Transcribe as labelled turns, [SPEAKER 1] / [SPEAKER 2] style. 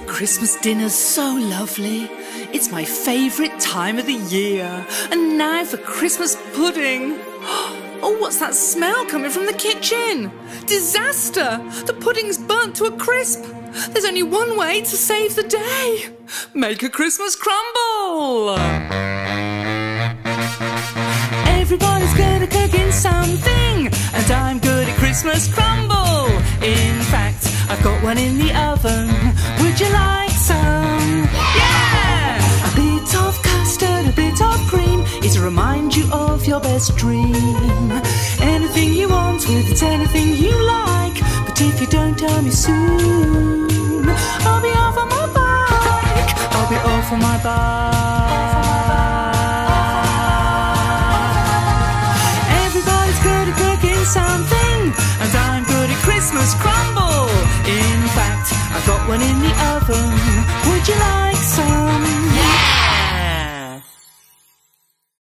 [SPEAKER 1] Christmas dinner's so lovely. It's my favourite time of the year. And now for Christmas pudding. Oh, what's that smell coming from the kitchen? Disaster! The pudding's burnt to a crisp. There's only one way to save the day. Make a Christmas crumble! Everybody's good at cooking something, and I'm good at Christmas crumble. In fact, I've got one in the oven. Would you like some? Yeah! A bit of custard, a bit of cream is to remind you of your best dream. Anything you want with it, anything you like. But if you don't tell me soon, I'll be off on my bike. I'll be off on my bike. Everybody's good at cooking something, and I'm good at Christmas crumble. In fact, I've got one in the oven. Would you like